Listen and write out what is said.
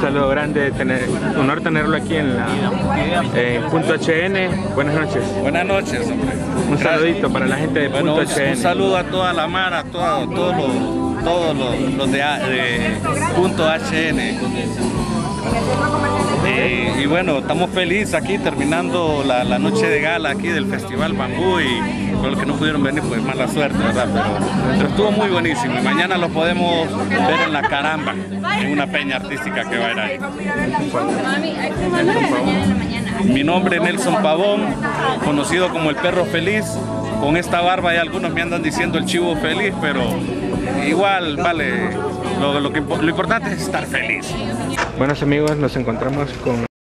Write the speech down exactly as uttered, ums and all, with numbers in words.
saludo grande, tener, honor tenerlo aquí en la en Punto H N. Buenas noches. Buenas noches, hombre. Un saludito para la gente de bueno, Punto H N. Un saludo a toda la mara, a todo, todos los, todos los, los de, de Punto H N. Eh, y bueno, estamos felices aquí terminando la, la noche de gala aquí del Festival Bambú, y por los que no pudieron venir pues mala suerte, ¿verdad? Pero, pero estuvo muy buenísimo y mañana lo podemos ver en la Caramba, en una peña artística que va a ir ahí. Mi nombre es Nelson Pavón, conocido como el Perro Feliz. Con esta barba ya algunos me andan diciendo el Chivo Feliz, pero igual, vale, lo, lo, que, lo importante es estar feliz. Buenos amigos, nos encontramos con